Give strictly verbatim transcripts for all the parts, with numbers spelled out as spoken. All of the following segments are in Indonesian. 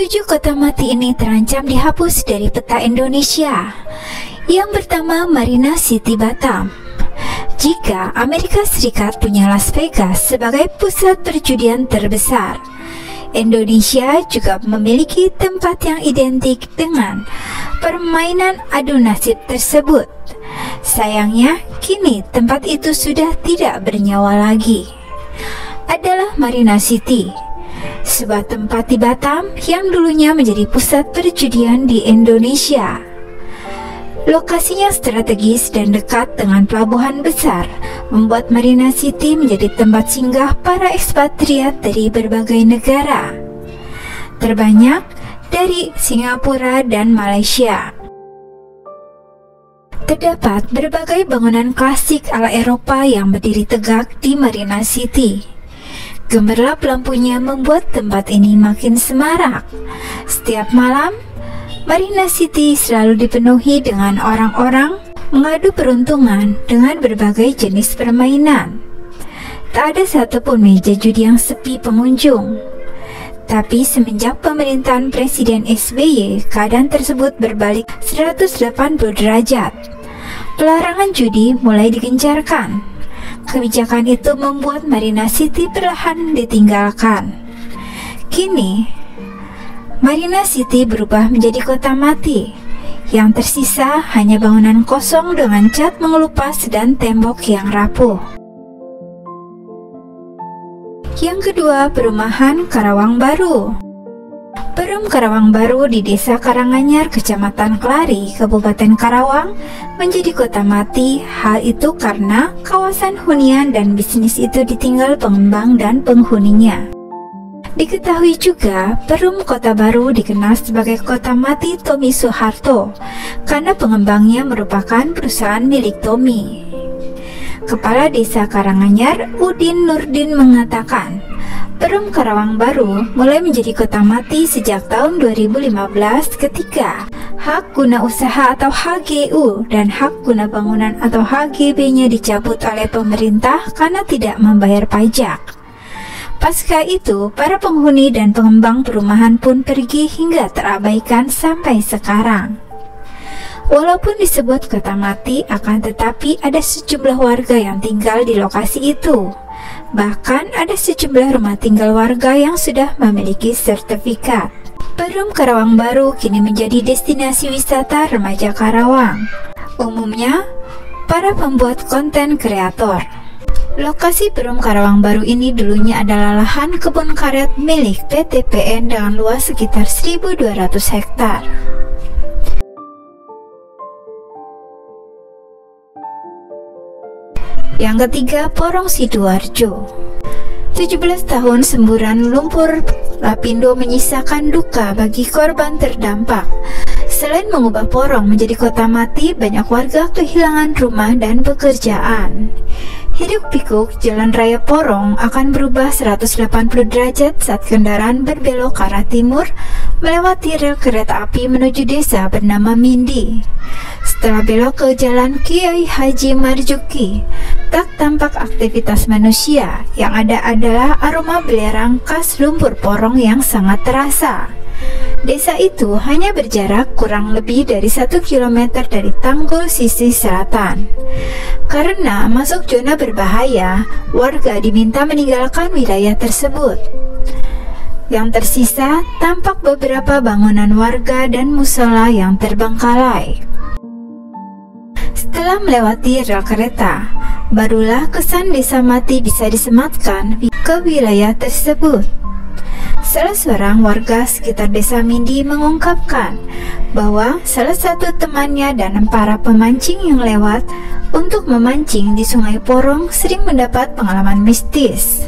Tujuh kota mati ini terancam dihapus dari peta Indonesia. Yang pertama, Marina City Batam. Jika Amerika Serikat punya Las Vegas sebagai pusat perjudian terbesar, Indonesia juga memiliki tempat yang identik dengan permainan adu nasib tersebut. Sayangnya, kini tempat itu sudah tidak bernyawa lagi. Adalah Marina City, sebuah tempat di Batam yang dulunya menjadi pusat perjudian di Indonesia. Lokasinya strategis dan dekat dengan pelabuhan besar, membuat Marina City menjadi tempat singgah para ekspatriat dari berbagai negara, terbanyak dari Singapura dan Malaysia. Terdapat berbagai bangunan klasik ala Eropa yang berdiri tegak di Marina City. Gemerlap lampunya membuat tempat ini makin semarak. Setiap malam, Marina City selalu dipenuhi dengan orang-orang mengadu peruntungan dengan berbagai jenis permainan. Tak ada satupun meja judi yang sepi pengunjung. Tapi semenjak pemerintahan Presiden S B Y, keadaan tersebut berbalik seratus delapan puluh derajat. Pelarangan judi mulai digencarkan. Kebijakan itu membuat Marina City perlahan ditinggalkan. Kini, Marina City berubah menjadi kota mati. Yang tersisa hanya bangunan kosong dengan cat mengelupas dan tembok yang rapuh. Yang kedua, perumahan Karawang Baru. Perum Karawang Baru di Desa Karanganyar, Kecamatan Kelari, Kabupaten Karawang, menjadi kota mati. Hal itu karena kawasan hunian dan bisnis itu ditinggal pengembang dan penghuninya. Diketahui juga, Perum Kota Baru dikenal sebagai kota mati Tommy Soeharto karena pengembangnya merupakan perusahaan milik Tommy. Kepala Desa Karanganyar, Udin Nurdin, mengatakan, Perum Karawang Baru mulai menjadi kota mati sejak tahun dua ribu lima belas ketika hak guna usaha atau H G U dan hak guna bangunan atau H G B-nya dicabut oleh pemerintah karena tidak membayar pajak. Pasca itu, para penghuni dan pengembang perumahan pun pergi hingga terabaikan sampai sekarang. Walaupun disebut kota mati, akan tetapi ada sejumlah warga yang tinggal di lokasi itu. Bahkan ada sejumlah rumah tinggal warga yang sudah memiliki sertifikat. Perum Karawang Baru kini menjadi destinasi wisata remaja Karawang, umumnya para pembuat konten kreator. Lokasi Perum Karawang Baru ini dulunya adalah lahan kebun karet milik P T P N dengan luas sekitar seribu dua ratus hektar. Yang ketiga, Porong Sidoarjo. tujuh belas tahun semburan lumpur lapindo menyisakan duka bagi korban terdampak. Selain mengubah Porong menjadi kota mati, banyak warga kehilangan rumah dan pekerjaan. Hiruk-pikuk Jalan Raya Porong akan berubah seratus delapan puluh derajat saat kendaraan berbelok ke arah timur melewati rel kereta api menuju desa bernama Mindi. Setelah belok ke Jalan Kiai Haji Marzuki, tak tampak aktivitas manusia. Yang ada adalah aroma belerang khas lumpur Porong yang sangat terasa. Desa itu hanya berjarak kurang lebih dari satu kilometer dari Tanggul sisi selatan. Karena masuk zona berbahaya, warga diminta meninggalkan wilayah tersebut. Yang tersisa tampak beberapa bangunan warga dan musola yang terbengkalai. Setelah melewati rel kereta, barulah kesan desa mati bisa disematkan ke wilayah tersebut. Salah seorang warga sekitar desa Mindi mengungkapkan bahwa salah satu temannya dan para pemancing yang lewat untuk memancing di Sungai Porong sering mendapat pengalaman mistis.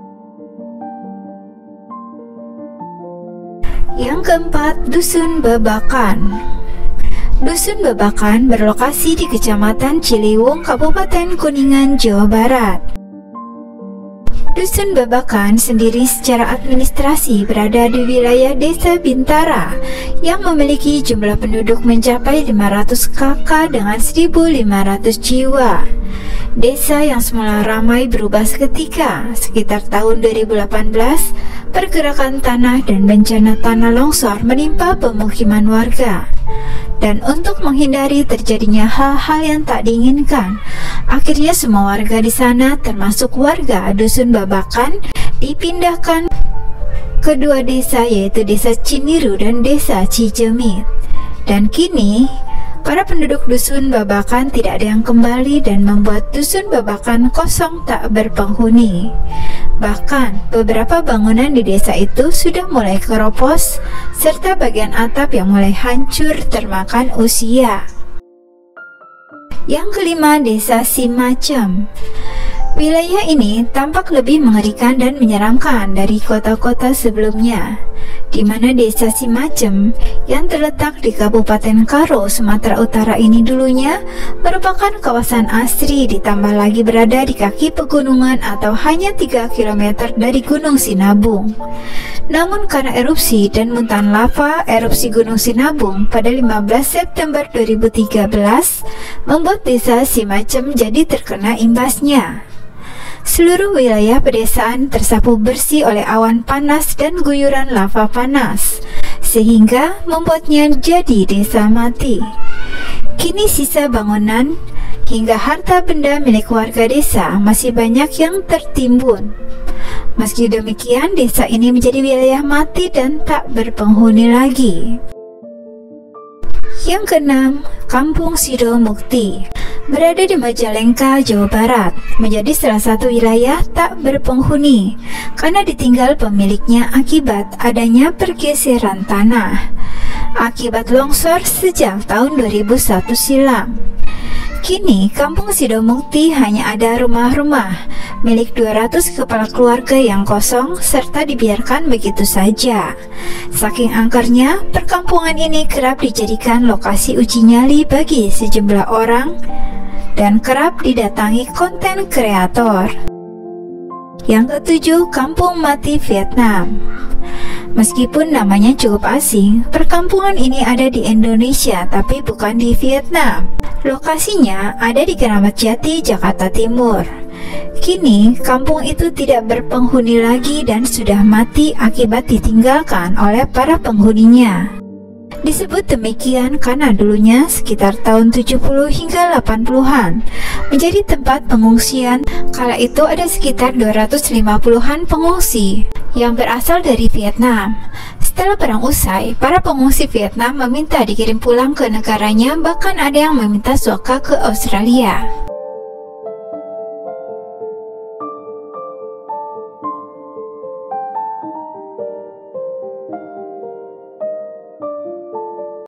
Yang keempat, Dusun Babakan. Dusun Babakan berlokasi di Kecamatan Ciliwung, Kabupaten Kuningan, Jawa Barat. Dusun Babakan sendiri secara administrasi berada di wilayah Desa Bintara yang memiliki jumlah penduduk mencapai lima ratus kakak dengan seribu lima ratus jiwa. Desa yang semula ramai berubah seketika. Sekitar tahun dua ribu delapan belas, pergerakan tanah dan bencana tanah longsor menimpa pemukiman warga. Dan untuk menghindari terjadinya hal-hal yang tak diinginkan, akhirnya semua warga di sana, termasuk warga Dusun Babakan, dipindahkan ke dua desa, yaitu Desa Ciniru dan Desa Cijemit. Dan kini para penduduk Dusun Babakan tidak ada yang kembali dan membuat Dusun Babakan kosong tak berpenghuni. Bahkan beberapa bangunan di desa itu sudah mulai keropos, serta bagian atap yang mulai hancur termakan usia. Yang kelima, Desa Simacem. Wilayah ini tampak lebih mengerikan dan menyeramkan dari kota-kota sebelumnya, di mana Desa Simacem yang terletak di Kabupaten Karo, Sumatera Utara ini dulunya merupakan kawasan asri, ditambah lagi berada di kaki pegunungan atau hanya tiga kilometer dari Gunung Sinabung. Namun karena erupsi dan muntahan lava erupsi Gunung Sinabung pada lima belas September dua ribu tiga belas membuat Desa Simacem jadi terkena imbasnya. Seluruh wilayah pedesaan tersapu bersih oleh awan panas dan guyuran lava panas, sehingga membuatnya jadi desa mati. Kini sisa bangunan hingga harta benda milik warga desa masih banyak yang tertimbun. Meski demikian, desa ini menjadi wilayah mati dan tak berpenghuni lagi. Yang keenam, Kampung Sido Mukti. Berada di Majalengka, Jawa Barat, menjadi salah satu wilayah tak berpenghuni karena ditinggal pemiliknya akibat adanya pergeseran tanah akibat longsor sejak tahun dua ribu satu silam. Kini Kampung Sido Mukti hanya ada rumah-rumah milik dua ratus kepala keluarga yang kosong serta dibiarkan begitu saja. Saking angkernya, perkampungan ini kerap dijadikan lokasi uji nyali bagi sejumlah orang dan kerap didatangi konten kreator. Yang ketujuh, Kampung Mati Vietnam. Meskipun namanya cukup asing, perkampungan ini ada di Indonesia tapi bukan di Vietnam. Lokasinya ada di Keramat Jati, Jakarta Timur. Kini kampung itu tidak berpenghuni lagi dan sudah mati akibat ditinggalkan oleh para penghuninya. Disebut demikian karena dulunya sekitar tahun tujuh puluh hingga delapan puluhan menjadi tempat pengungsian. Kala itu ada sekitar dua ratus lima puluhan pengungsi yang berasal dari Vietnam. Setelah perang usai, para pengungsi Vietnam meminta dikirim pulang ke negaranya, bahkan ada yang meminta suaka ke Australia.